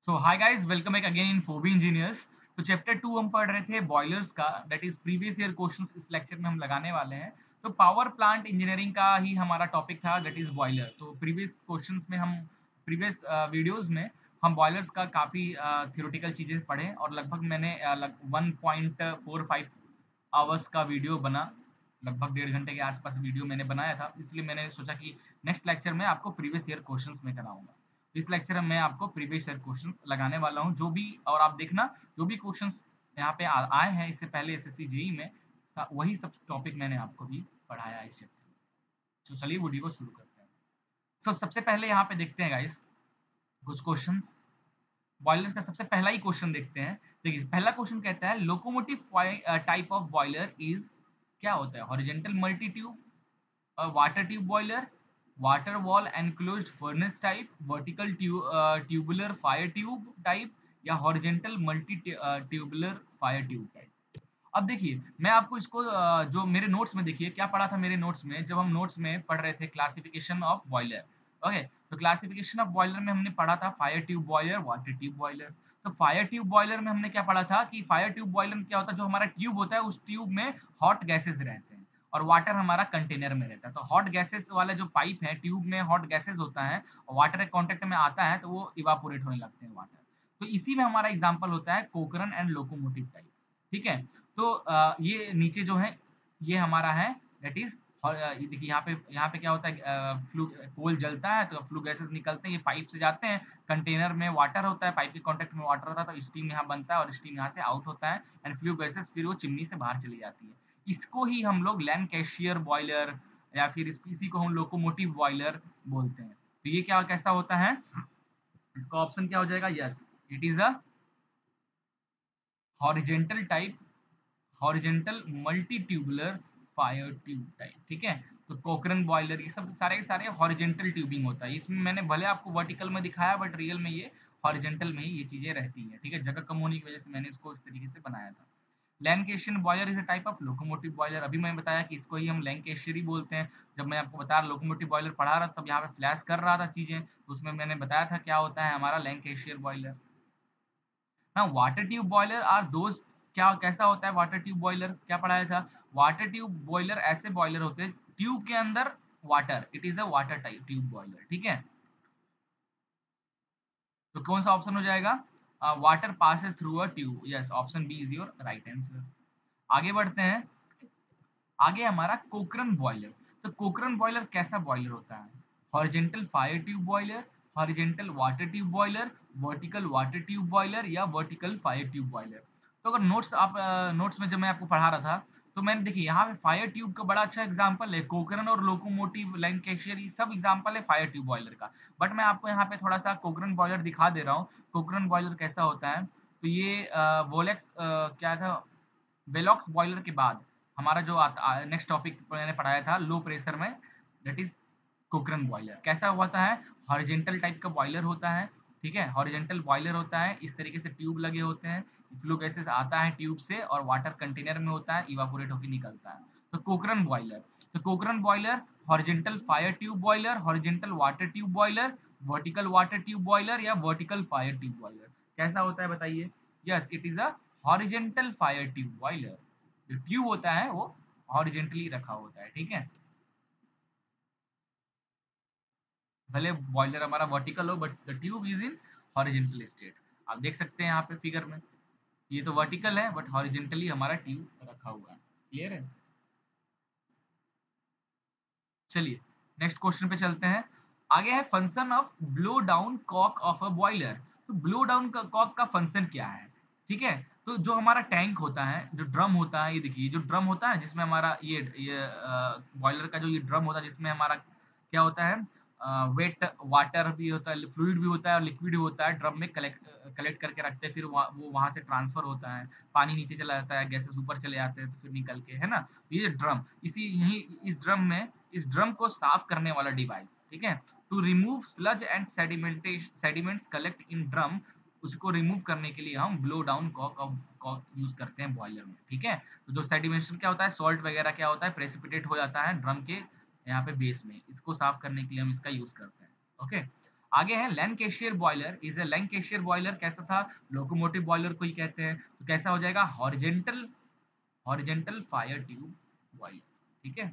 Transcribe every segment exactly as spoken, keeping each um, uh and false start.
So hi guys, welcome back again in Phoebe engineers. तो chapter two हम पढ़ रहे थे बॉयलर्स का, that is previous year questions इस लेक्चर में हम लगाने वाले हैं। तो पावर प्लांट इंजीनियरिंग का ही हमारा टॉपिक था, दैट इज बॉयलर। तो प्रीवियस क्वेश्चंस में हम प्रीवियस वीडियोस में हम बॉयलर्स का काफ़ी थियोरेटिकल चीज़ें पढ़े और लगभग मैंने one point four five hours का वीडियो बना, लगभग डेढ़ घंटे के आसपास वीडियो मैंने बनाया था। इसलिए मैंने सोचा कि नेक्स्ट लेक्चर में आपको प्रीवियस ईयर क्वेश्चंस में कराऊंगा। इस लेक्चर में मैं आपको प्रीवियस ईयर क्वेश्चंस लगाने वाला हूं, जो भी, और आप देखना जो भी क्वेश्चंस यहाँ पे आ, आए हैं इससे पहले एसएससी जेई में, सा- वही सब टॉपिक मैंने आपको भी पढ़ाया है इस चैप्टर में। तो चलिए वीडियो को शुरू करते हैं। सो सबसे पहले यहाँ पे देखते हैं गाइस कुछ क्वेश्चंस। बॉयलर्स का सबसे पहला ही क्वेश्चन देखते हैं। देखिए पहला क्वेश्चन कहता है locomotive type of boiler is, क्या होता है? Horizontal multi tube, a water tube boiler, water wall enclosed furnace type, vertical tu- uh, tubular fire tube type, या horizontal multi tubular fire tube type। अब देखिए मैं आपको इसको अ, जो मेरे नोट्स में, देखिए क्या पढ़ा था मेरे नोट्स में, जब हम नोट्स में पढ़ रहे थे क्लासिफिकेशन ऑफ बॉयलर। ओके, तो क्लासिफिकेशन ऑफ बॉयलर में हमने पढ़ा था fire tube boiler, water tube boiler. तो फायर ट्यूब बॉयलर में हमने क्या पढ़ा था कि फायर ट्यूब बॉयलर में क्या होता है, जो हमारा ट्यूब होता है उस ट्यूब में हॉट गैसेस रहते हैं और वाटर हमारा कंटेनर में रहता है। तो हॉट गैसेस वाला जो पाइप है, ट्यूब में हॉट गैसेस होता है और वाटर के कांटेक्ट में आता है तो वो इवापोरेट होने लगते हैं वाटर। तो इसी में हमारा एग्जांपल होता है कोकरन एंड लोकोमोटिव टाइप। ठीक है, तो अ, ये नीचे जो है ये हमारा है, दैट इज, और अ, ये देखिए यहाँ पे यहाँ पे क्या होता है, अ, फ्लू कोल जलता है तो फ्लू गैसेस निकलते हैं, ये पाइप से जाते हैं, कंटेनर में वाटर होता है, पाइप के कांटेक्ट में वाटर होता है, तो स्टीम यहाँ बनता है और स्टीम यहाँ से आउट होता है एंड फ्लू गैसेस फिर वो चिमनी से बाहर चली जाती है। इसको ही हम लोग लैंकाशायर बॉयलर या फिर इस, इसी को हम लोकोमोटिव बॉयलर बोलते हैं। तो ये क्या कैसा होता है, इसका ऑप्शन क्या हो जाएगा? Yes, it is a horizontal type, horizontal multi tubular fire tube type. ठीक है, तो कोकरन बॉयलर ये सब सारे के सारे हॉरिजेंटल ट्यूबिंग होता है। इसमें मैंने भले आपको वर्टिकल में दिखाया बट रियल में ये हॉरिजेंटल में ही ये चीजें रहती हैं। ठीक है, जगह कम होने की वजह से मैंने इसको इस तरीके से बनाया था। Lancashire boiler is a type of locomotive boiler. अभी मैंने बताया कि इसको ही हम लैंकेशियर ही बोलते हैं। जब मैं आपको बता रहा लोकोमोटिव बॉयलर पढ़ा रहा तब यहाँ पे फ्लैश कर रहा था चीजें, तो उसमें मैंने बताया था क्या होता है हमारा लैंकेशियर बॉयलर। हाँ, water tube boiler are those, क्या कैसा होता है वाटर ट्यूब बॉयलर, क्या पढ़ाया था? वाटर ट्यूब बॉयलर ऐसे बॉयलर होते हैं ट्यूब के अंदर water, it is a water type tube boiler. ठीक है, तो कौन सा ऑप्शन हो जाएगा? Water passes through a tube, yes, option B is your right answer. आगे बढ़ते हैं। आगे हमारा कोकरन बॉयलर। तो कोकरन बॉयलर कैसा बॉयलर होता है? Horizontal fire tube boiler, horizontal water tube boiler, vertical water tube boiler, या वर्टिकल फायर ट्यूब बॉयलर। तो अगर नोट्स आप नोट्स में जब मैं आपको पढ़ा रहा था तो मैंने देखिए यहाँ पे फायर ट्यूब का बड़ा अच्छा एग्जांपल है, कोकरन और लोकोमोटिव लैंकाशायर ये सब एग्जांपल है फायर ट्यूब बॉयलर का। बट मैं आपको यहाँ पे थोड़ा सा कोकरन बॉयलर दिखा दे रहा हूँ। कोकरन बॉयलर कैसा होता है, तो ये वोलेक्स क्या था, वेलॉक्स बॉयलर के बाद हमारा जो नेक्स्ट टॉपिक मैंने पढ़ाया था लो प्रेशर में, दैट इज कोकरन बॉयलर। कैसा होता है? हॉरिजेंटल टाइप का बॉयलर होता है। ठीक है, हॉरिजेंटल बॉयलर होता है, इस तरीके से ट्यूब लगे होते हैं, फ्लू गैसेस आता है ट्यूब से और वाटर कंटेनर में होता है, इवापोरेट होकर निकलता है। तो कोकरन बॉयलर, तो Cochran boiler horizontal fire tube boiler, horizontal water tube boiler, vertical water tube boiler, या वर्टिकल फायर ट्यूब बॉयलर, कैसा होता है बताइए? Yes, it is a horizontal fire tube boiler. जो ट्यूब होता है वो हॉरिजेंटली रखा होता है। ठीक है, भले बॉयलर हमारा वर्टिकल हो but the tube is in horizontal state. आप देख सकते हैं यहाँ पे फिगर में, ये तो वर्टिकल है बट हॉरिजेंटली हमारा ट्यूब रखा हुआ है। क्लियर है? चलिए नेक्स्ट क्वेश्चन पे चलते हैं। आगे है function of blow down cock of a boiler. तो ब्लो डाउन का कॉक का फंक्शन क्या है? ठीक है, तो जो हमारा टैंक होता है, जो ड्रम होता है, ये देखिए जो ड्रम होता है जिसमें हमारा ये ये बॉयलर का जो ये ड्रम होता है जिसमें हमारा क्या होता है, वेट वाटर भी होता है, फ्लूइड भी होता है और लिक्विड भी होता है, ड्रम में कलेक्ट कलेक्ट करके रखते हैं, फिर वहाँ वो वहां से ट्रांसफर होता है, पानी नीचे चला जाता है, गैसेस ऊपर चले जाते हैं तो फिर निकल के, है ना? ये ड्रम, इसी यही इस ड्रम में, इस ड्रम को साफ करने वाला डिवाइस। ठीक है, to remove sludge and sedimentation sediments collect in drum, उसको रिमूव करने के लिए हम blow down cock cock use करते हैं बॉयलर में। ठीक है, तो जो सेडिमेंटेशन क्या होता है, सॉल्ट वगैरह क्या होता है, प्रेसिपिटेट हो जाता है ड्रम के यहाँ पे बेस में, इसको साफ करने के लिए हम इसका यूज करते हैं। ओके, आगे है Lancashire boiler. Is a Lancashire boiler कैसा था? लोकोमोटिव बॉयलर को ही कहते हैं। तो कैसा हो जाएगा? Horizontal horizontal fire tube boiler. ठीक है,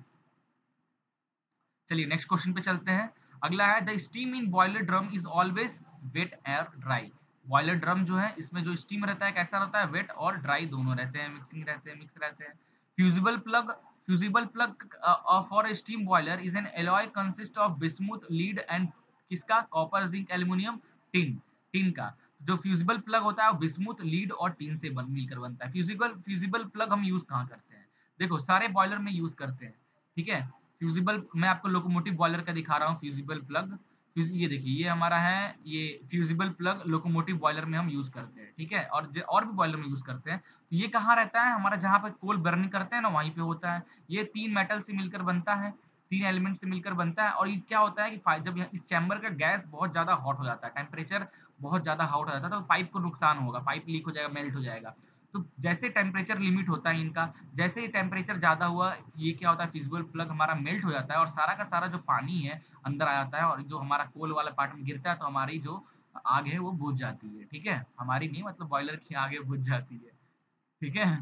चलिए नेक्स्ट क्वेश्चन पे चलते हैं। अगला है the steam in boiler drum is always wet और ड्राई। बॉयलर ड्रम जो है इसमें जो स्टीम रहता है कैसा रहता है? वेट और ड्राई दोनों रहते हैं, मिक्सिंग रहते हैं, मिक्स रहते हैं। Fusible plug fusible plug for steam boiler is an alloy consist of bismuth lead and किसका? Copper zinc aluminium tin. Tin का जो फ्यूजिबल प्लग होता है वो बिस्मुथ लीड और टिन से बन मिलकर बनता है। फ्यूजिबल फ्यूजिबल प्लग हम यूज कहाँ करते हैं? देखो सारे बॉयलर में यूज करते हैं। ठीक है, फ्यूजिबल मैं आपको लोकोमोटिव बॉयलर का दिखा रहा हूँ फ्यूजिबल प्लग। ये देखिए ये हमारा है, ये फ्यूजिबल प्लग लोकोमोटिव बॉयलर में हम यूज करते हैं। ठीक है, और ज, और भी बॉयलर में यूज करते हैं। तो ये कहाँ रहता है? हमारा जहाँ पे कोल बर्निंग करते हैं ना वहीं पे होता है। ये तीन मेटल से मिलकर बनता है, तीन एलिमेंट से मिलकर बनता है। और ये क्या होता है कि फा- जब यह- इस चैम्बर का गैस बहुत ज्यादा हॉट हो जाता है, टेम्परेचर बहुत ज्यादा हॉट हो जाता है, तो पाइप को नुकसान होगा, पाइप लीक हो जाएगा, मेल्ट हो जाएगा। तो जैसे टेम्परेचर लिमिट होता है इनका, जैसे ही टेम्परेचर ज़्यादा हुआ, ये क्या होता है? फिजिबल प्लग हमारा मेल्ट हो जाता है और सारा का सारा जो पानी है अंदर आ जाता है और जो हमारा कोल वाला पार्ट में गिरता है तो हमारी जो आग है वो बुझ जाती है। ठीक है, हमारी नहीं मतलब बॉयलर की आगे बुझ जाती है। ठीक है,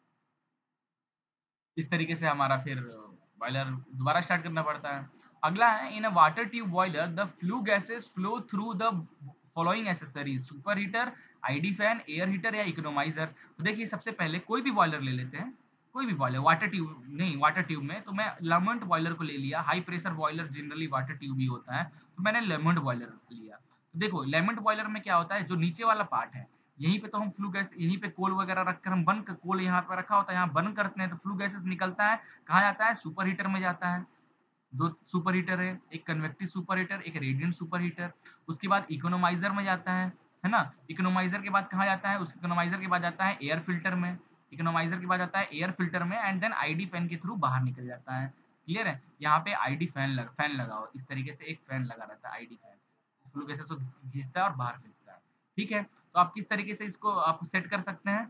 इस तरीके से हमारा फिर बॉयलर दोबारा स्टार्ट करना पड़ता है। अगला है in a water tube boiler the flue gases flow through the following accessories super heater, ID fan, air heater या इकोनोमाइजर। तो देखिए सबसे पहले कोई भी बॉयलर ले लेते हैं, कोई भी बॉयलर वाटर ट्यूब नहीं, वाटर ट्यूब में तो मैं लेमंट बॉयलर को ले लिया। High pressure boiler generally water tube ही होता है, तो मैंने लेमंट बॉयलर लिया। तो देखो लेमंट बॉयलर में क्या होता है, जो नीचे वाला पार्ट है यहीं पे तो हम फ्लू गैस, यहीं पे कोल वगैरह रखकर हम बर्न, कोल यहाँ पे रखा होता है, यहाँ बर्न करते हैं तो फ्लू गैसेस निकलता है। कहाँ जाता है? सुपर हीटर में जाता है। दो सुपर हीटर है, एक कन्वेक्टिव सुपर हीटर, एक रेडिएंट सुपर हीटर। उसके बाद इकोनोमाइजर में जाता है है ना। इकोनोमाइजर के बाद कहाँ जाता है? उस इकोनोमाइजर के बाद जाता है एयर फिल्टर में। इकोनोमाइजर के बाद जाता है एयर फिल्टर में एंड देन आईडी फैन के थ्रू बाहर निकल जाता है। क्लियर है? यहाँ पे आईडी फैन लग, फैन लगाओ, इस तरीके से एक फैन लगा रहता है आईडी फैन, फ्लू गैसेस को खींचता है और बाहर फेंकता है। ठीक है, तो आप किस तरीके से इसको आप सेट कर सकते हैं?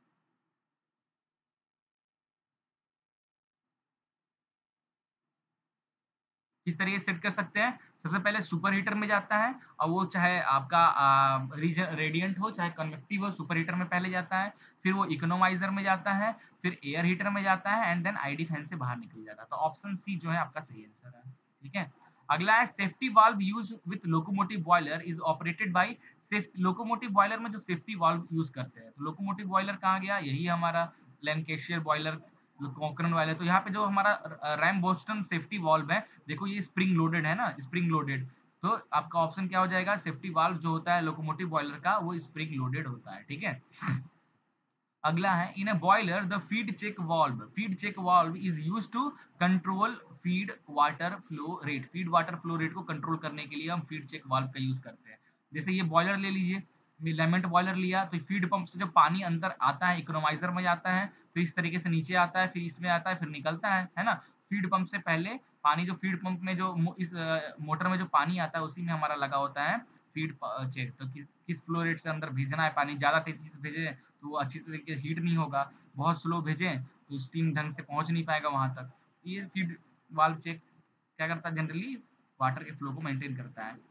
किस तरीके से सेट कर सकते हैं? सबसे पहले सुपर हीटर में जाता है और वो चाहे आपका अ, रीजन रेडिएंट हो चाहे कन्वेक्टिव हो, सुपर हीटर में पहले जाता है, फिर वो इकोनोमाइजर में जाता है, फिर एयर हीटर में जाता है एंड देन आईडी फैन से बाहर निकल जाता है। तो ऑप्शन सी जो है आपका सही आंसर है। ठीक है? अगला है safety valve used with locomotive boiler is operated by safe locomotive boiler में जो सेफ्टी वाल्व यूज करते हैं, तो लोकोमोटिव बॉयलर कहाँ गया? यही हमारा लैंकेशियर बॉयलर, कॉकरन वाले। तो यहाँ पे जो हमारा रैम बोस्टन सेफ्टी वाल्व है, देखो ये स्प्रिंग लोडेड है ना, स्प्रिंग लोडेड। तो आपका ऑप्शन क्या हो जाएगा? सेफ्टी वाल्व जो होता है लोकोमोटिव बॉयलर का वो स्प्रिंग लोडेड होता है। ठीक है, अगला है in a boiler the feed check valve feed check valve is use to control feed water flow rate. Feed water flow rate को कंट्रोल करने के लिए हम फीड चेक वाल्व का यूज करते हैं। जैसे ये बॉयलर ले लीजिए, लेमेंट बॉयलर लिया तो फीड पंप से जो पानी अंदर आता है इकोनोमाइजर में जाता है, फिर इस तरीके से नीचे आता है, फिर इसमें आता है, फिर निकलता है है ना। फीड पंप से पहले पानी जो फीड पंप में जो मो- इस अ, मोटर में जो पानी आता है उसी में हमारा लगा होता है फीड चेक। तो कि, किस फ्लो रेट से अंदर भेजना है पानी, ज्यादा तेजी से भेजे तो वो अच्छी तरीके से हीट नहीं होगा, बहुत स्लो भेजें तो स्टीम ढंग से पहुंच नहीं पाएगा वहां तक। ये फीड वाल्व चेक क्या करता है? जनरली वाटर के फ्लो को मेंटेन करता है।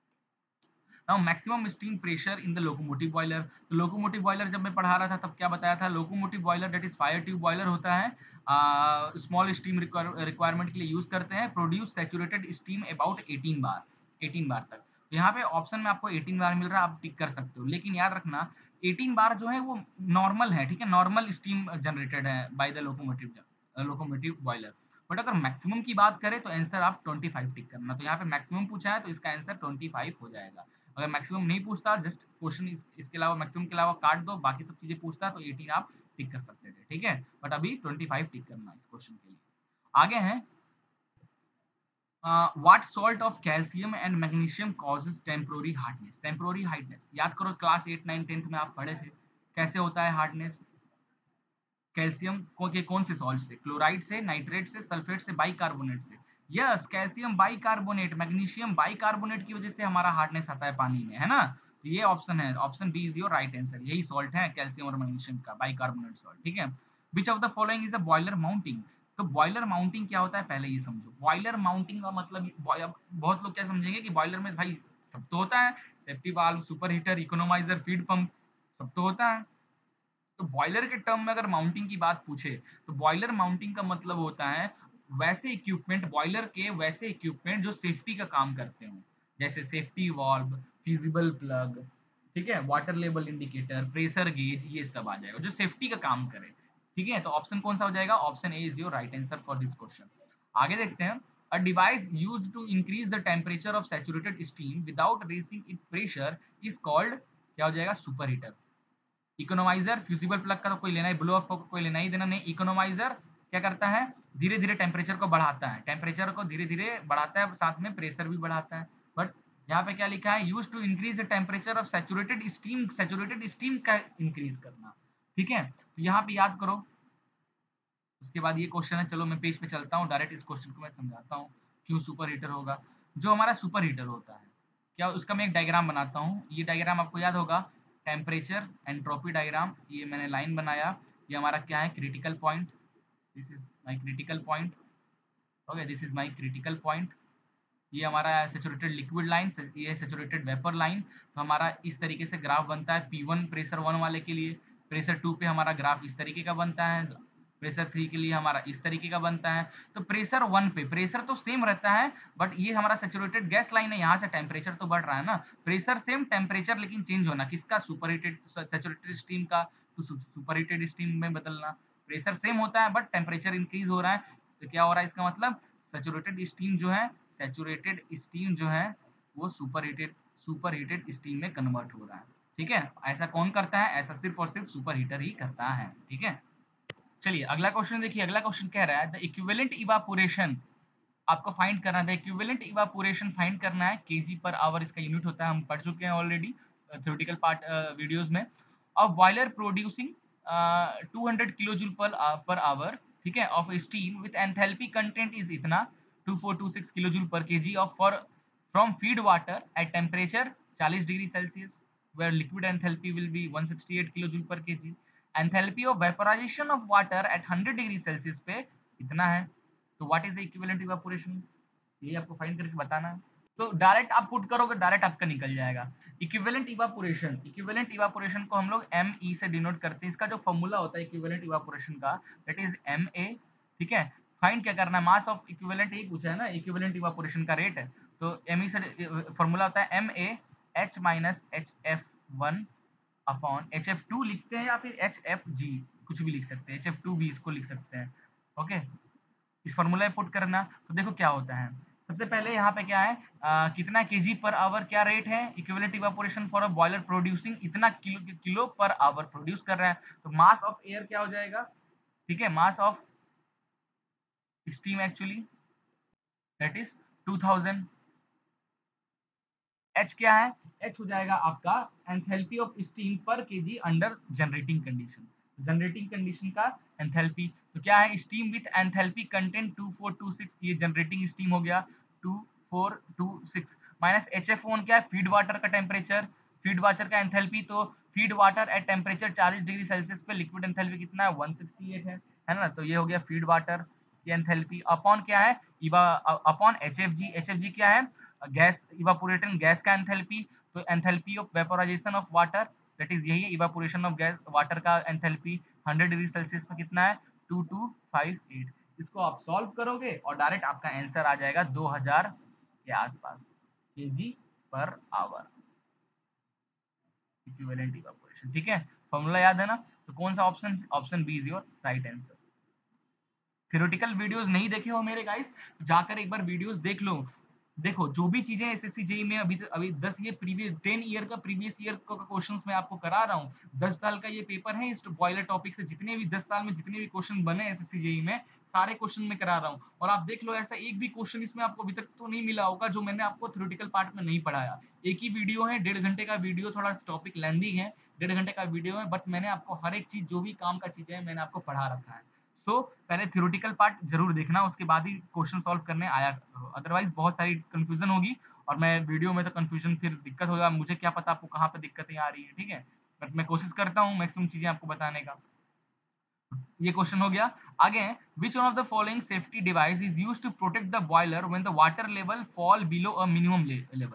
Now maximum steam pressure in the locomotive boiler. तो लोकोमोटिव बॉयलर जब मैं पढ़ा रहा था तब क्या बताया था? Locomotive boiler that is fire tube boiler होता है, स्मॉल स्टीम रिक्वायरमेंट के लिए यूज करते हैं। Produce saturated steam about eighteen bar, eighteen bar तक। तो यहाँ पे ऑप्शन में आपको एटीन बार मिल रहा है, आप टिक कर सकते हो, लेकिन याद रखना एटीन बार जो है वो नॉर्मल है। ठीक है, नॉर्मल स्टीम जनरेटेड है by the locomotive locomotive boiler. But अगर मैक्सिमम की बात करें तो आंसर आप ट्वेंटी फाइव टिक करना। तो यहाँ पे मैक्सिमम पूछा है तो इसका आंसर ट्वेंटी फाइव हो जाएगा। अगर मैक्सिमम नहीं पूछता, जस्ट क्वेश्चन इस, इसके अलावा मैक्सिमम के अलावा काट दो, बाकी सब चीजें पूछता तो एटीन आप टिक कर सकते थे। ठीक है, बट अभी ट्वेंटी फाइव टिक करना इस क्वेश्चन के लिए। आगे है what salt of calcium and magnesium causes temporary hardness. Temporary hardness याद करो, क्लास एट नाइन टेंथ में आप पढ़े थे कैसे होता है हार्डनेस। कैल्शियम को के कौन से सॉल्ट से? क्लोराइड से, नाइट्रेट से, सल्फेट से, बाइकार्बोनेट से। Yes, calcium bicarbonate, magnesium bicarbonate की वजह से हमारा हार्डनेस आता है पानी में, है ना। तो ये ऑप्शन है, option B is your right answer. यही सॉल्ट है कैल्शियम और मैग्नीशियम का बाइकार्बोनेट सॉल्ट। ठीक है, which of the following is a boiler mounting. तो बॉयलर माउंटिंग क्या होता है पहले ये समझो। बॉयलर माउंटिंग का मतलब बॉय- बहुत लोग क्या समझेंगे कि बॉयलर में भाई सब तो होता है, safety valve, super heater, economiser, feed pump, सब तो होता है। तो बॉयलर के टर्म में अगर माउंटिंग की बात पूछे, तो बॉयलर माउंटिंग का मतलब होता है वैसे इक्विपमेंट, बॉयलर के वैसे इक्विपमेंट जो सेफ्टी का काम करते हो, जैसे सेफ्टी वाल्व, फ्यूजिबल प्लग, ठीक है, water level indicator, pressure gauge, ये सब आ जाएगा जो सेफ्टी का काम करे। ठीक है, तो ऑप्शन कौन सा हो जाएगा? Option A is your right answer for this question. आगे देखते हैं। A device used to increase the temperature of saturated steam without raising it pressure is called, क्या हो जाएगा? Super heater. Economiser, fusible plug का तो कोई लेना ही, ब्लो ऑफ को कोई लेना ही देना नहीं। इकोनोमाइजर क्या करता है? धीरे धीरे टेम्परेचर को बढ़ाता है, टेम्परेचर को धीरे धीरे बढ़ाता है, साथ में प्रेशर भी बढ़ाता है। बट यहाँ पे क्या लिखा है? Use to increase the temperature of saturated steam, saturated steam का इंक्रीज करना। ठीक है, तो यहाँ पे याद करो। उसके बाद ये क्वेश्चन है, चलो मैं पेज पे चलता हूँ, डायरेक्ट इस क्वेश्चन को मैं समझाता हूँ क्यों सुपर हीटर होगा। जो हमारा सुपर हीटर होता है, क्या उसका मैं एक डायग्राम बनाता हूँ। ये डायग्राम आपको याद होगा, टेम्परेचर एंट्रोपी डायग्राम। ये मैंने लाइन बनाया, ये हमारा क्या है? Critical point. This is my critical point. Okay, this is my critical point. ये हमारा सैचुरेटेड लिक्विड लाइन, ये सैचुरेटेड वेपर लाइन। तो हमारा इस तरीके से ग्राफ बनता है। पी वन प्रेशर वन वाले के लिए, प्रेशर टू पे हमारा ग्राफ इस तरीके का बनता है, प्रेशर थ्री के लिए हमारा इस तरीके का बनता है। तो प्रेशर वन पे प्रेशर तो सेम रहता है, बट ये हमारा सैचुरेटेड गैस लाइन है, यहाँ से टेम्परेचर तो बढ़ रहा है ना। प्रेशर सेम, टेम्परेचर लेकिन चेंज होना, किसका? सुपर हीटेड सैचुरेटेड स्टीम का, तो सुपर हीटेड स्टीम में बदलना। प्रेशर सेम होता है बट टेम्परेचर इंक्रीज हो रहा है, तो क्या हो रहा है? इसका मतलब सैचुरेटेड स्टीम जो है, सैचुरेटेड स्टीम जो है वो super heated, super heated steam में कन्वर्ट हो रहा है। ठीक है, ऐसा कौन करता है? ऐसा सिर्फ और सिर्फ सुपर हीटर ही करता है। ठीक है, चलिए अगला क्वेश्चन देखिए। अगला क्वेश्वन कह रहा है द इक्विवेलेंट इवापोरेशन, आपको फाइंड करना है। इक्विवेलेंट इवापोरेशन फाइंड करना है, केजी पर आवर इसका यूनिट होता है, हम पढ़ चुके हैं ऑलरेडी थ्योरेटिकल पार्ट वीडियोस में। Of boiler producing two hundred kilo joule per per hour, ठीक है, of steam with enthalpy content is इतना two four two six kilo joule per KG of for from feed water at temperature चालीस degree Celsius where liquid enthalpy will be one sixty-eight kilojoule per kg. Enthalpy of vaporization of water at one hundred degree Celsius पे इतना है। तो what is the equivalent evaporation, ये आपको find करके बताना है। तो डायरेक्ट आप पुट करोगे, डायरेक्ट आपका निकल जाएगा। इक्विवेलेंट इवेपोरेशन, इक्विवेलेंट इवेपोरेशन को हम लोग एम ई से डिनोट करते हैं। इसका जो फॉर्मूला होता है इक्विवेलेंट इवेपोरेशन का, दैट इज एम ए। ठीक है, फाइंड क्या करना है? मास ऑफ इक्विवेलेंट ही पूछा है ना, इक्विवेलेंट इवेपोरेशन का रेट है। तो एम ई से फॉर्मूला होता है M A H minus H F one upon H F two लिखते हैं, या फिर एच एफ जी कुछ भी लिख सकते हैं, एच एफ टू भी इसको लिख सकते हैं। ओके, इस फॉर्मूला में पुट करना। तो देखो क्या होता है, सबसे पहले यहाँ पे क्या है, आ, कितना केजी पर आवर क्या रेट है? Equivalent evaporation for a boiler producing इतना kilo, kilo per hour produce कर रहा है। तो मास ऑफ एयर क्या हो जाएगा? ठीक है, mass of steam actually that is two thousand. H क्या है? एच हो जाएगा आपका enthalpy of steam per KG under generating condition. Generating condition का एंथैल्पी तो क्या है? Steam with enthalpy content two four two six, ये जनरेटिंग स्टीम हो गया two four two six, minus H F one क्या है? फीड वाटर का टेम्परेचर, फीड वाटर का एंथैल्पी। तो फीड वाटर एट टेम्परेचर चालीस डिग्री सेल्सियस पे लिक्विड एंथैल्पी कितना है? वन सिक्सटी एट है, है ना। तो ये हो गया फीड वाटर की एंथैल्पी अपॉन क्या है? इवा upon H F G. H F G क्या है? गैस, इवापोरेटिंग गैस का एंथैल्पी। तो enthalpy of vaporisation of water, that is यही है, इवापोरेशन ऑफ गैस वाटर का एंथैल्पी हंड्रेड डिग्री सेल्सियस पे कितना है? Two two five eight. इसको आप सॉल्व करोगे और डायरेक्ट आपका आंसर आ जाएगा दो हज़ार के आसपास KG per hour, equivalent evaporation. ठीक है, फॉर्मूला याद है ना। तो कौन सा option? Option B is your right answer. Theoretical videos नहीं देखे हो मेरे गाइस, जाकर एक बार वीडियोस देख लो। देखो जो भी चीजें एसएससी जेई में अभी अभी दस ये प्रीवियस टेन ईयर का प्रीवियस ईयर का क्वेश्चंस मैं आपको करा रहा हूँ। दस साल का ये पेपर है, इस बॉयलर टॉपिक से जितने भी दस साल में जितने भी क्वेश्चन बने एसएससी जेई में, सारे क्वेश्चन में करा रहा हूँ। और आप देख लो, ऐसा एक भी क्वेश्चन इसमें आपको अभी तक तो नहीं मिला होगा जो मैंने आपको थ्योरेटिकल पार्ट में नहीं पढ़ाया। एक ही वीडियो है, डेढ़ घंटे का वीडियो, थोड़ा टॉपिक लेंदी है, डेढ़ घंटे का वीडियो है, बट मैंने आपको हर एक चीज जो भी काम का चीजें है मैंने आपको पढ़ा रखा है। सो so, पहले थ्योरेटिकल पार्ट जरूर देखना, उसके बाद ही क्वेश्चन सॉल्व करने आया करो, अदरवाइज बहुत सारी कंफ्यूजन होगी और मैं वीडियो में तो कंफ्यूजन फिर दिक्कत होगा, मुझे क्या पता आपको कहाँ पे दिक्कतें आ रही है। ठीक है, बट मैं कोशिश करता हूँ मैक्सिमम चीजें आपको बताने का। ये क्वेश्चन हो गया। आगे, which one of the following safety device is used to protect the boiler when the water level fall below a minimum level?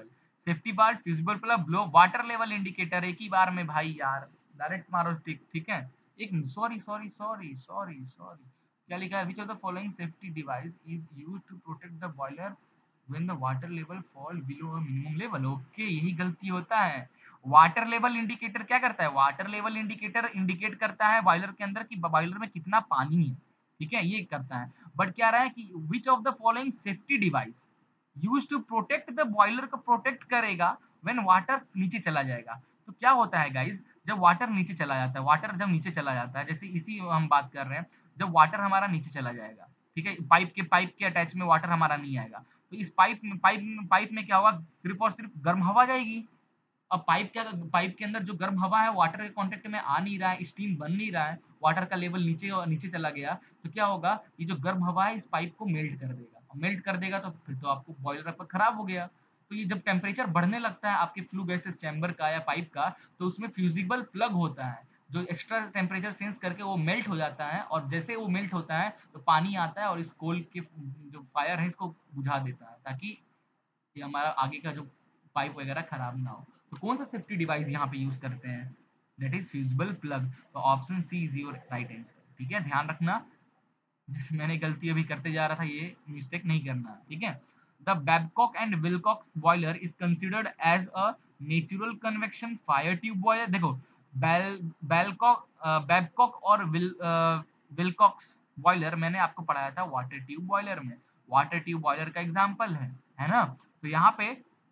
Safety part, fusible plug, blow, water level indicator, एक ही बार में भाई यार direct मारो टिक, ठीक है। एक sorry sorry sorry sorry sorry क्या लिखा है, which of the following safety device is used to protect the boiler when the water level fall below a minimum level. Okay, यही गलती होता है। वाटर लेवल इंडिकेटर क्या करता है, वाटर लेवल इंडिकेटर इंडिकेट करता है बॉयलर के अंदर कि बॉयलर में कितना पानी है, ठीक है, ये करता है। बट क्या रहा है कि which of the following safety device use to protect the boiler को प्रोटेक्ट करेगा व्हेन वाटर नीचे चला जाएगा। तो क्या होता है गाइस, जब वाटर नीचे चला जाता है, वाटर जब नीचे चला जाता है, जैसे इसी हम बात कर रहे हैं, जब वाटर हमारा नीचे चला जाएगा, ठीक है, पाइप के पाइप के अटैच में वाटर हमारा नहीं आएगा, तो इस पाइप में पाइप में पाइप में क्या होगा, सिर्फ और सिर्फ गर्म हवा जाएगी। अब पाइप क्या, पाइप के अंदर जो गर्म हवा है वाटर के कांटेक्ट में आ नहीं रहा है, स्टीम बन नहीं रहा है, वाटर का लेवल नीचे और नीचे चला गया, तो क्या होगा, ये जो गर्म हवा है इस पाइप को मेल्ट कर देगा, मेल्ट कर देगा तो फिर तो आपको बॉयलर आपका खराब हो गया। तो ये जब टेम्परेचर बढ़ने लगता है आपके फ्लू गैसेस चैम्बर का या पाइप का, तो उसमें फ्यूजिबल प्लग होता है जो एक्स्ट्रा टेम्परेचर सेंस करके वो मेल्ट हो जाता है, और जैसे वो मेल्ट होता है तो पानी आता है और इस कोल के जो फायर है इसको बुझा देता है, ताकि कि हमारा आगे का जो पाइप वगैरह खराब ना हो। तो कौन सा सेफ्टी डिवाइस यहाँ पे यूज करते हैं, दैट इज फ्यूजिबल प्लग। तो option C is your right answer, ठीक है, ध्यान रखना। जैसे मैंने गलती अभी करते जा रहा था, ये मिस्टेक नहीं करना, ठीक है। The Babcock and Wilcox boiler is considered as a natural convection fire tube boiler. देखो, बेल बेलकॉक Babcock और विल विलकॉक्स बॉयलर मैंने आपको पढ़ाया था वाटर ट्यूब बॉयलर में, वाटर ट्यूब बॉयलर का एग्जांपल है है ना। तो यहाँ पे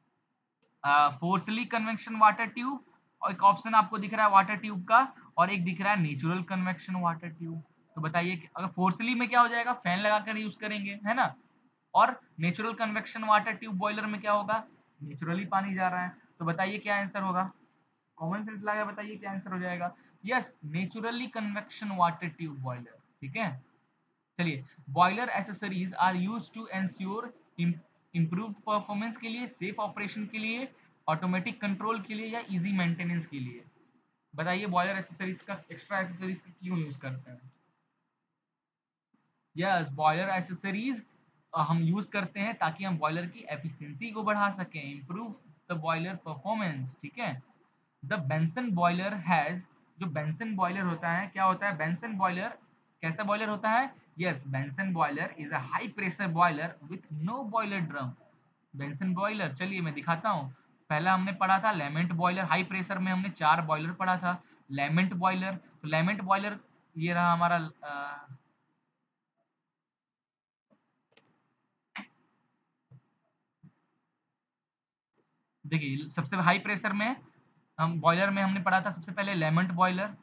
फोर्सली कन्वेक्शन वाटर ट्यूब, और एक ऑप्शन आपको दिख रहा है वाटर ट्यूब का, और एक दिख रहा है नेचुरल कन्वेक्शन वाटर ट्यूब। तो बताइए कि अगर फोर्सली में क्या हो जाएगा, फैन लगाकर यूज करेंगे, है ना, और natural convection water tube boiler में क्या होगा, नेचुरली पानी जा रहा है। तो बताइए क्या आंसर होगा, कॉमन सेंस लगा, बताइए क्या आंसर हो जाएगा। Yes, naturally convection water tube boiler, ठीक है। चलिए, boiler accessories are use to ensure improved performance के लिए, सेफ ऑपरेशन के लिए, ऑटोमेटिक कंट्रोल के लिए, या इजी मेंटेनेंस के लिए। बताइए बॉयलर एसेसरीज का, एक्स्ट्रा एसेसरीज का क्यों यूज करते हैं। यस, बॉयलर एसेसरीज हम यूज करते हैं ताकि हम बॉयलर की एफिशिएंसी को बढ़ा सकें, इम्प्रूव द बॉयलर परफॉर्मेंस, ठीक है। द बेंसन बॉयलर हैज, जो बेंसन बॉयलर होता है, क्या होता है बेंसन बॉयलर, कैसा बॉयलर होता है। Yes, Benson boiler is a high pressure boiler with no boiler drum. Benson boiler, चलिए मैं दिखाता हूँ। पहला हमने पढ़ा था लेमेंट बॉयलर, हाई प्रेशर में हमने चार बॉयलर पढ़ा था। लेमेंट बॉयलर, तो लेमेंट बॉयलर ये रहा हमारा। अ, देखिए सबसे हाई प्रेशर में हम बॉयलर में हमने पढ़ा था सबसे पहले Lamont boiler,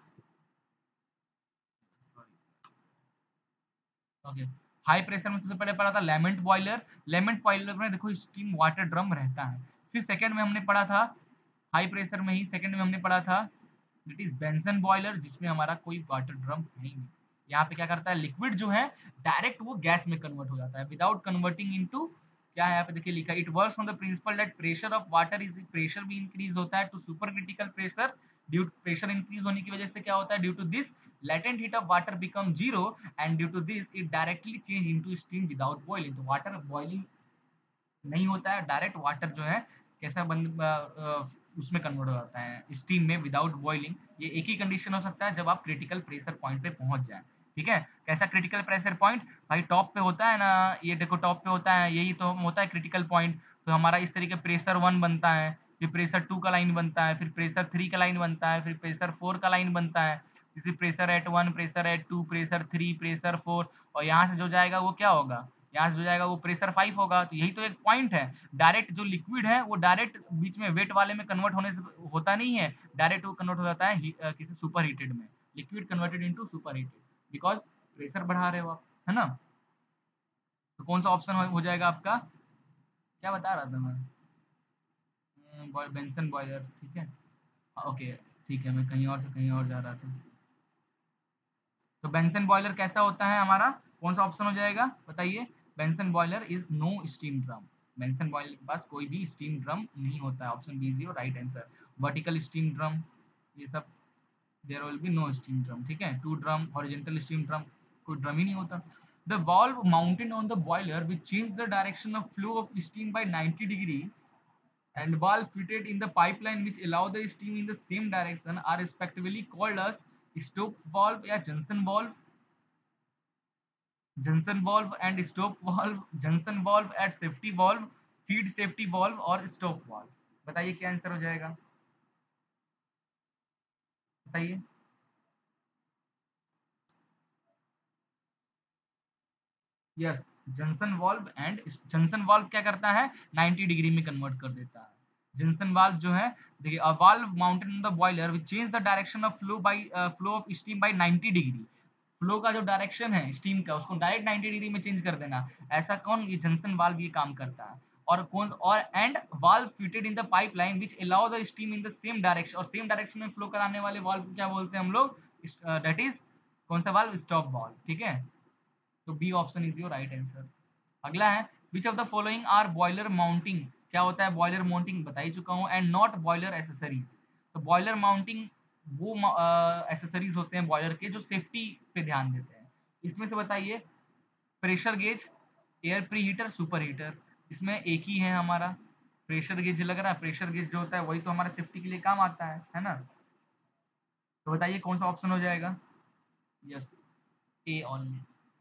okay. High pressure में सबसे पहले पढ़ा था लेमेंट बॉयलर, लेमेंट बॉयलर में देखो स्टीम वाटर ड्रम रहता है। फिर सेकंड में हमने पढ़ा था, हाई प्रेशर में ही सेकंड में हमने पढ़ा था दैट इज बेंसन बॉयलर, जिसमें हमारा कोई वाटर ड्रम है ही नहीं। यहाँ पे क्या करता है, लिक्विड जो है डायरेक्ट वो गैस में कन्वर्ट हो जाता है विदाउट कन्वर्टिंग इनटू, क्या है यहाँ पे देखिए लिखा, it works on the principle that pressure of water is, pressure भी इंक्रीज होता है to super critical pressure, due pressure increase होने की वजह से क्या होता है, due to this latent heat of water become zero, and due to this it directly change into steam without boiling। तो वाटर बॉइलिंग नहीं होता है, डायरेक्ट वाटर जो है कैसा बन अ, अ, उसमें कन्वर्ट हो जाता है स्टीम में विदाउट बॉइलिंग। ये एक ही कंडीशन हो सकता है जब आप क्रिटिकल प्रेशर पॉइंट पे पहुंच जाए, ठीक है। कैसा क्रिटिकल प्रेशर पॉइंट, भाई टॉप पे होता है ना, ये देखो टॉप पे होता है, यही तो होता है क्रिटिकल पॉइंट। तो हमारा इस तरीके प्रेशर वन बनता है, फिर प्रेशर टू का लाइन बनता है, फिर प्रेशर थ्री का लाइन बनता है, फिर प्रेशर फोर का लाइन बनता है। जैसे pressure at one, pressure at two, pressure three, pressure four, और यहाँ से जो जाएगा वो क्या होगा, यहाँ से जो जाएगा वो प्रेशर फाइव होगा। तो यही तो एक पॉइंट है, डायरेक्ट जो लिक्विड है वो डायरेक्ट बीच में वेट वाले में कन्वर्ट होने से होता नहीं है, डायरेक्ट वो कन्वर्ट हो जाता है ही- अ, किसी सुपर हीटेड में, liquid converted into super heated, because pressure बढ़ा रहे हो आप, है ना। तो कौन सा ऑप्शन हो, हो जाएगा आपका, क्या बता रहा था मैं, बेंसन बॉयलर, ठीक है, ओके, ठीक है, मैं कहीं और से कहीं और जा रहा था। तो बेंसन बॉयलर कैसा होता है हमारा, कौन सा ऑप्शन हो जाएगा बताइए। Benson boiler is no steam drum, Benson boiler के पास कोई भी स्टीम ड्रम नहीं होता है, option B is your right answer. Vertical steam drum, ये सब there will be no steam drum, ठीक है। Two drum, horizontal steam drum, कोई ड्रम ही नहीं होता। The valve mounted on the boiler which change the direction of flow of steam by ninety degree and valve fitted in the pipeline which allow the steam in the same direction are respectively called as stop valve या Johnson valve, Johnson valve and stop valve, Johnson valve at safety valve, feed safety valve और stop valve. बताइए क्या answer हो जाएगा, बताइए. Yes, junction valve. And junction valve क्या करता है, नाइंटी डिग्री में कन्वर्ट कर देता है. जंक्शन वाल्व जो है, देखिए a valve mounted in the boiler which change the direction of flow by flow of steam by ninety degree. Flow का जो डायरेक्शन है स्टीम का उसको डायरेक्ट नाइंटी डिग्री में चेंज कर देना. ऐसा कौन, ये जंक्शन वाल्व ये काम करता है. और कौन, और and valve fitted in the pipeline which allow the steam in the same direction, और सेम डायरेक्शन में फ्लो कराने वाले वाल्व को क्या बोलते हैं हम लोग, दैट इज कौन सा वाल्व, स्टॉप वाल्व. ठीक है, तो B option is your right answer. अगला है which of the following are boiler mounting. क्या होता है बॉयलर माउंटिंग, बता ही चुका हूँ. And not boiler accessories. तो बॉयलर माउंटिंग वो एसेसरीज होते हैं बॉयलर के जो सेफ्टी पे ध्यान देते हैं. इसमें से बताइए, pressure gauge, air pre heater, super heater. इसमें एक ही है हमारा प्रेशर गेज लग रहा है. प्रेशर गेज जो होता है वही तो हमारा सेफ्टी के लिए काम आता है है ना. तो बताइए कौन सा ऑप्शन हो जाएगा. Yes, A only.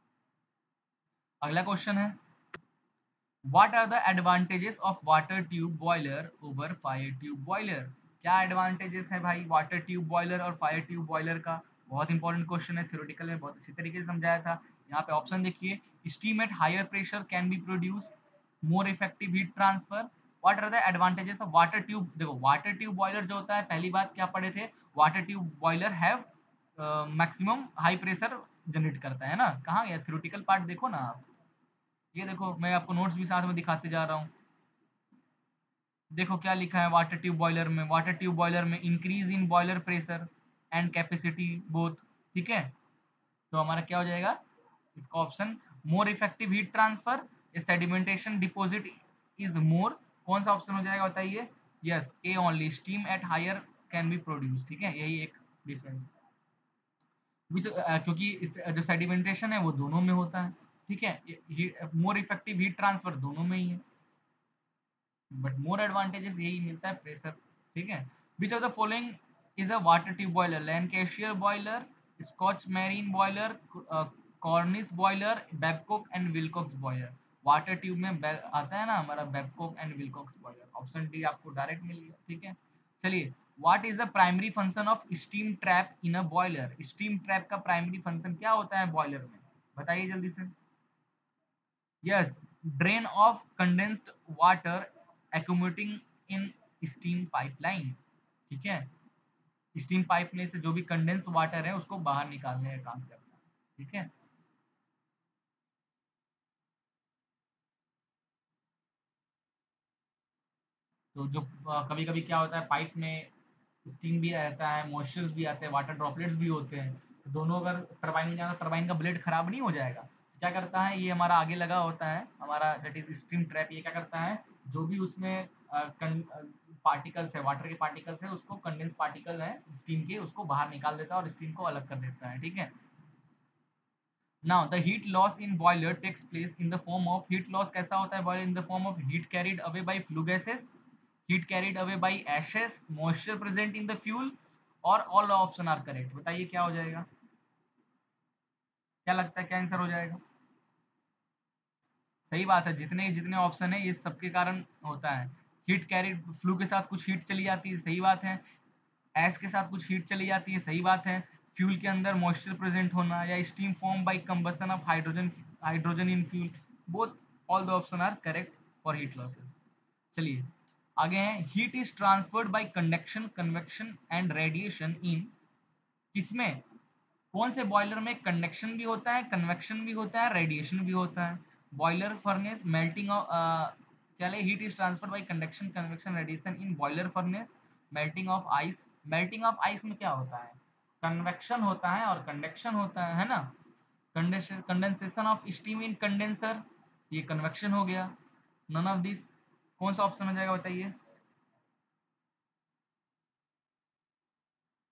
अगला क्वेश्चन है, What are the advantages of water tube boiler over fire tube boiler? क्या एडवांटेजेस है भाई वाटर ट्यूब बॉयलर और फायर ट्यूब बॉयलर का. बहुत इंपॉर्टेंट क्वेश्चन है, थ्योरेटिकल में बहुत अच्छी तरीके से समझाया था. यहाँ पे ऑप्शन देखिए, steam at higher pressure can be produce, more effective heat transfer. What are the advantages of water tube. देखो वाटर ट्यूब बॉयलर जो होता है, पहली बात क्या पढ़े थे, water tube boiler have maximum high pressure generate करता है ना. कहाँ गया थ्योरेटिकल पार्ट, देखो ना आप. ये देखो मैं आपको नोट्स भी साथ में दिखाते जा रहा हूँ. देखो क्या लिखा है वाटर ट्यूब बॉयलर में. वाटर ट्यूब बॉयलर में increase in boiler pressure and capacity both. ठीक है, तो हमारा क्या हो जाएगा इसका option, more effective heat transfer, sedimentation deposit is more. कौन सा ऑप्शन हो जाएगा बताइए. Yes, A only, steam at higher can be produce. ठीक है, यही एक डिफरेंस. विच क्योंकि इस जो सेडिमेंटेशन है वो दोनों में होता है. ठीक है, मोर इफेक्टिव हीट ट्रांसफर दोनों में ही है, बट मोर एडवांटेजेस यही मिलता है प्रेशर. ठीक है, which of the following is a water tube boiler, Lancashire boiler, Scotch marine boiler, Cornish boiler, Babcock and Wilcox boiler. Water tube में आता है ना हमारा Babcock and Wilcox boiler. Option D आपको डायरेक्ट मिल गया. ठीक है, चलिए, what is the primary function of steam trap in a boiler. Steam trap का प्राइमरी फंक्शन क्या होता है बॉयलर में, बताइए जल्दी से. Yes, drain of condensed water accumulating in steam pipeline. ठीक है, स्टीम पाइप में से जो भी कंडेंस वाटर है उसको बाहर निकालने का काम करता है. ठीक है, तो जो कभी कभी क्या होता है पाइप में स्टीम भी रहता है, मॉइस्चर्स भी आते हैं, वाटर ड्रॉपलेट्स भी होते हैं. तो दोनों अगर टरबाइन में जाना, टरबाइन का ब्लेड खराब नहीं हो जाएगा. क्या करता है, ये हमारा आगे लगा होता है हमारा दैट इज स्टीम ट्रैप. ये क्या करता है, जो भी उसमें पार्टिकल्स है, वाटर के पार्टिकल्स है, उसको कंडेंस पार्टिकल है स्टीम के, उसको बाहर निकाल देता है और स्टीम को अलग कर देता है. ठीक है, now the heat loss in boiler takes place in the form of, heat loss कैसा होता है boiler, in the form of heat carried away by flue gases, heat carried away by ashes, moisture present in the fuel, और all option are correct. बताइए क्या हो जाएगा, क्या लगता है क्या आंसर हो जाएगा. सही बात है, जितने जितने ऑप्शन है ये सबके कारण होता है. हीट कैरिड, फ्लू के साथ कुछ हीट चली जाती है, सही बात है. एस के साथ कुछ हीट चली जाती है, सही बात है. फ्यूल के अंदर मॉइस्चर प्रेजेंट होना, या steam form by combustion of hydrogen, hydrogen in fuel. Both, all the option are correct for heat losses. चलिए आगे हैं, heat is transferred by conduction, convection and radiation in. किसमें, कौन से बॉयलर में कंडक्शन भी होता है, कन्वेक्शन भी होता है, रेडिएशन भी होता है. बॉयलर फर्नेस मेल्टिंग ऑफ, क्या ले, heat is transferred by conduction, convection, radiation in boiler furnace. Melting of ice, melting of ice में क्या होता है, कन्वेक्शन होता है और कंडक्शन होता है है ना. Condensation, condensation of steam in condenser, ये कन्वेक्शन हो गया. None of this. कौन सा ऑप्शन हो जाएगा बताइए.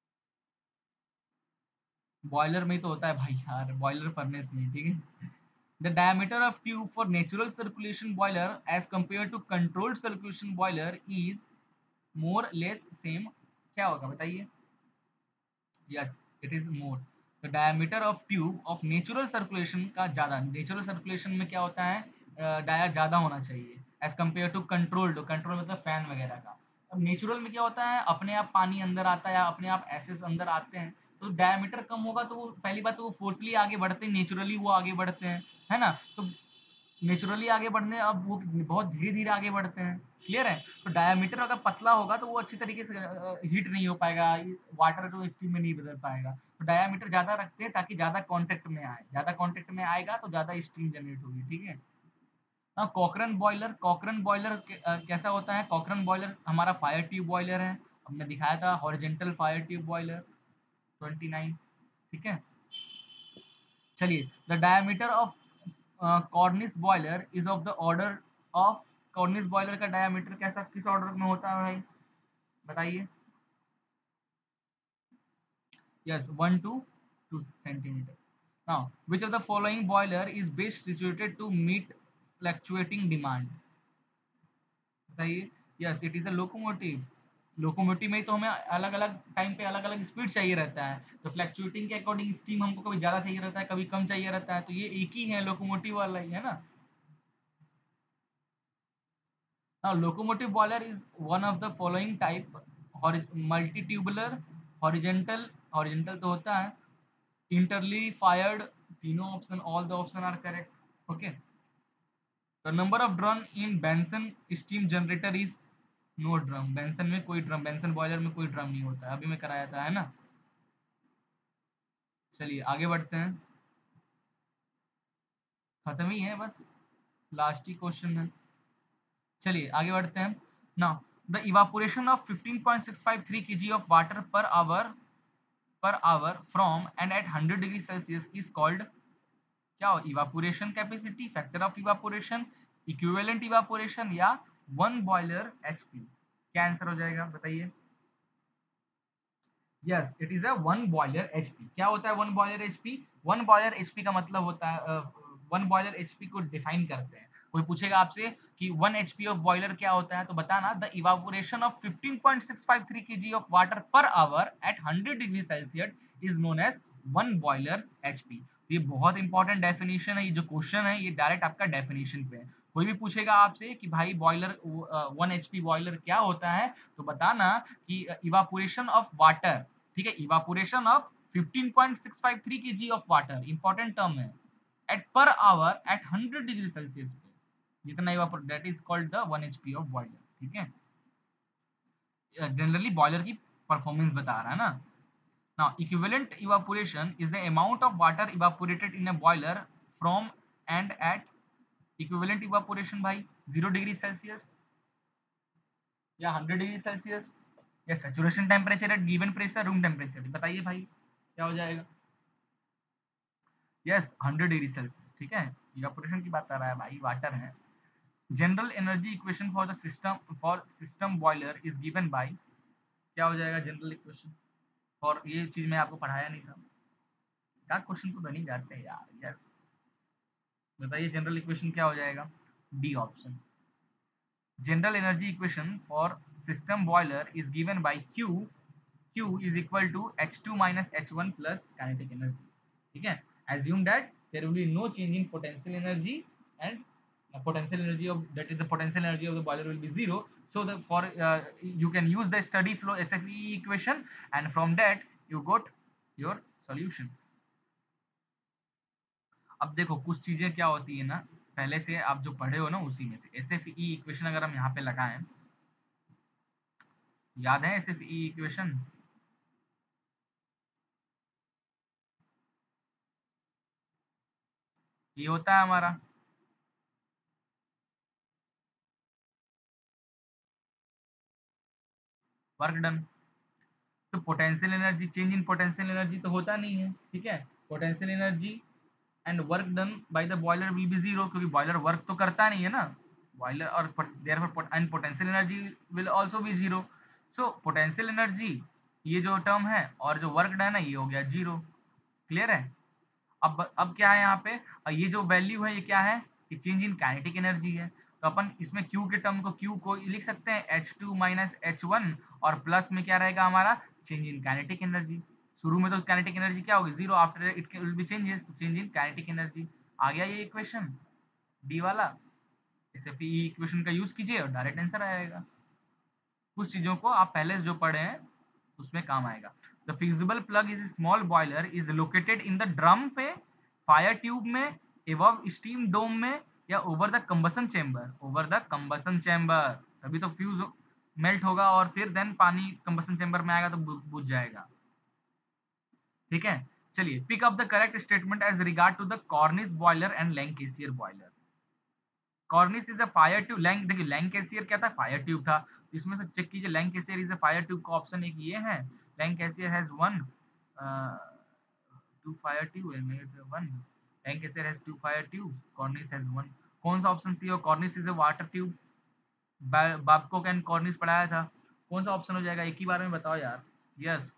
बॉयलर में ही तो होता है भाई यार, बॉयलर फर्नेस में. ठीक है, The diameter of tube for natural circulation boiler as compared to controlled circulation boiler is more less same. क्या होगा बताइए? Yes, it is more. The diameter of tube of natural circulation का ज्यादा, natural circulation में क्या होता है, dia uh, ज्यादा होना चाहिए as compared to controlled. control मतलब फैन वगैरह का. अब नेचुरल में क्या होता है, अपने आप पानी अंदर आता है या अपने आप एसेस अंदर आते हैं, तो डायमीटर कम होगा तो वो पहली बात तो वो फोर्सली आगे बढ़ते हैं, नेचुरली वो आगे बढ़ते हैं, है ना. तो नेचुरली आगे बढ़ने, अब वो बहुत धीरे धीरे आगे बढ़ते हैं. क्लियर है. तो डायमीटर अगर पतला होगा तो वो अच्छी तरीके से हीट नहीं हो पाएगा, वाटर जो स्टीम में नहीं बदल पाएगा. तो डायमीटर ज्यादा रखते हैं ताकि ज्यादा कांटेक्ट में आए, ज्यादा कांटेक्ट में आएगा तो ज्यादा स्टीम जनरेट होगी. ठीक है. हाँ, कॉकरन बॉयलर. कॉकरन बॉयलर कैसा होता है? कॉकरन बॉयलर हमारा फायर ट्यूब बॉयलर है. हमने दिखाया था horizontal fire tube boiler twenty nine. ठीक है. चलिए, the diameter of Cornish boiler is of the order of. Cornish boiler का डायमीटर कैसा, किस ऑर्डर में होता है भाई, बताइए? Yes, one two two centimetre. Now which of the following boiler is best situated to meet fluctuating demand? बताइए. Yes, it is a locomotive. Locomotive में तो हमें अलग अलग टाइम पे अलग अलग स्पीड चाहिए रहता है, तो फ्लक्चुएटिंग के अकॉर्डिंग स्टीम हमको कभी ज्यादा चाहिए रहता है, कभी कम चाहिए रहता है, तो ये एक ही है, लोकोमोटिव वाला ही है ना. Now, locomotive boiler is one of the following type: multi-tubular, horizontal, horizontal तो होता है, internally fired. तीनों option, all the option are correct. Okay. The number of drum in Benson steam generator is no drum. Benson में कोई drum, Benson boiler में कोई drum नहीं होता है, अभी मैं कराया था, है ना. चलिए आगे बढ़ते हैं, खत्म ही है बस, लास्ट ही क्वेश्चन है. चलिए आगे बढ़ते हैं. Now the evaporation of fifteen point six five three kg of water per hour per hour from and at one hundred degree Celsius is called. क्या हो? Evaporation capacity, factor of evaporation, equivalent evaporation, या one boiler HP. क्या answer हो जाएगा बताइए? Yes, it is a one boiler HP. क्या होता है one boiler HP? One boiler HP का मतलब होता है, वन बॉयलर एचपी को डिफाइन करते हैं. कोई पूछेगा आपसे कि वन एचपी ऑफ बॉयलर क्या होता है, तो बताना the evaporation of fifteen point six five three kg of water per hour at hundred degree Celsius is known as one boiler HP. ये बहुत इंपॉर्टेंट डेफिनेशन है, ये जो क्वेश्चन है ये डायरेक्ट आपका डेफिनेशन पे है. कोई भी पूछेगा आपसे कि भाई बॉयलर, वन एचपी बॉयलर क्या होता है, तो बताना कि इवापोरेशन ऑफ वाटर. ठीक है, evaporation of fifteen point six five three kg of water, important term है, at per hour at hundred degree Celsius पे जितना evaporate, that is called the one HP of boiler. ठीक है. Generally boiler की performance बता रहा है ना. Now equivalent evaporation is the amount of water evaporated in a boiler from and at. Equivalent evaporation भाई जीरो डिग्री सेल्सियस या hundred degree Celsius या saturation temperature at given pressure, room temperature. बताइए भाई क्या हो जाएगा? Yes, hundred degree Celsius. ठीक है, इवापोरेशन की बात कर रहा है भाई, वाटर है. General energy equation for the system for system boiler is given by. क्या हो जाएगा जनरल इक्वेशन? और ये चीज मैं आपको पढ़ाया नहीं था यार, क्वेश्चन तो बन ही जाते हैं यार. यस, बताइए जनरल इक्वेशन क्या हो जाएगा? D option. General energy equation for system boiler is given by Q. Q is equal to H two minus H one plus kinetic energy. ठीक है. Assume that there will be no change in potential energy, and the potential energy of, that is the potential energy of the boiler will be zero. So the for uh, you can use the steady flow S F E equation, and from that you got your solution. अब देखो कुछ चीजें क्या होती है ना, पहले से आप जो पढ़े हो ना उसी में से एस एफ ई इक्वेशन अगर हम यहाँ पे लगाएं, याद है एस एफ ई इक्वेशन? ये होता है हमारा वर्क डन. तो potential energy, change in potential energy तो होता नहीं है. ठीक है. Potential energy and work done by the boiler will be zero, क्योंकि बॉयलर वर्क तो करता नहीं है ना बॉयलर, और therefore and potential energy will also be zero. So potential energy ये जो टर्म है और जो वर्क डन है ये हो गया जीरो. क्लियर है. अब अब क्या है यहाँ पे, अ, ये जो वैल्यू है ये क्या है, ये चेंज इन काइनेटिक एनर्जी है। तो अपन इसमें Q के टर्म को Q को लिख सकते हैं H two minus H one, और प्लस में क्या रहेगा हमारा, चेंज इन काइनेटिक एनर्जी। शुरू में तो काइनेटिक एनर्जी क्या होगी, zero, after it will be changes, तो चेंज इन काइनेटिक एनर्जी। आ गया ये इक्वेशन डी वाला। इसे फिर इक्वेशन का यूज कीजिए और डायरेक्ट आंसर आएगा। कुछ चीजों को आप पहले जो पढ़े हैं उसमें काम आएगा। The fusible plug is small boiler is located in the drum पे, फायर ट्यूब में, एबव स्टीम डोम में, या over the combustion chamber, over the combustion chamber. तभी तो फ्यूज मेल्ट होगा और फिर देन पानी कंबसन चेम्बर में आएगा तो बुझ जाएगा। ठीक है, चलिए pick up the correct statement as regard to the Cornish boiler and Lancashire boiler. Cornish is a fire tube, लैंक देखिए लैंकेसियर क्या था, फायर ट्यूब था। इसमें से चेक कीजिए Lancashire is a fire tube का ऑप्शन एक ये है, Lancashire has one two fire tube one, Lancashire has two fire tubes, Cornish has one. कौन सा ऑप्शन सी हो, Cornish is a water tube, Babcock and Cornish पढ़ाया था, कौन सा ऑप्शन हो जाएगा, एक ही बार में बताओ यार। Yes,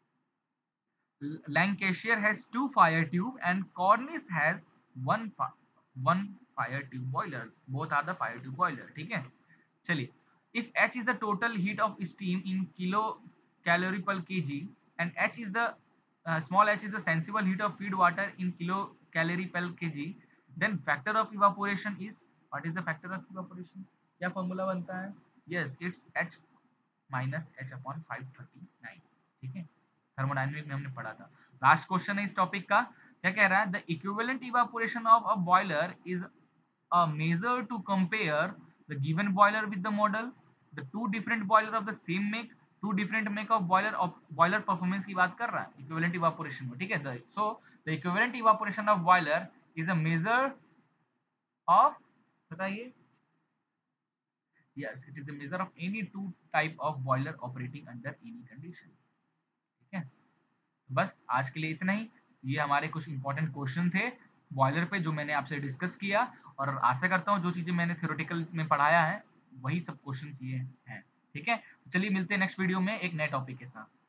Lancashire has two fire tube and Cornish has one fi- one fire tube boiler. Both are the fire tube boiler. ठीक है, चलिए। If H is the total heat of steam in kilo calorie per kg and H is the uh, small h is the sensible heat of feed water in kilo calorie per kg, then factor of evaporation is, what is the factor of evaporation? क्या formula बनता है? Yes, it's H minus H upon five thirty nine. ठीक है, thermodynamic में हमने पढ़ा था। Last question है इस टॉपिक का, क्या कह रहा है, the equivalent evaporation of a boiler is a measure to compare the given boiler with the model, the two different boiler of the same make, two different make of boiler of boiler performance की बात कर रहा है equivalent evaporation में। ठीक है, so the equivalent evaporation of boiler is a measure of, बताइए। Yes, it is a measure of any two type of boiler operating under any condition. ठीक है, बस आज के लिए इतना ही। ये हमारे कुछ इंपॉर्टेंट क्वेश्चन थे बॉयलर पे जो मैंने आपसे डिस्कस किया, और आशा करता हूँ जो चीजें मैंने थ्योरेटिकल में पढ़ाया है वही सब क्वेश्चंस ये हैं। ठीक है, चलिए मिलते हैं नेक्स्ट वीडियो में एक नए टॉपिक के साथ।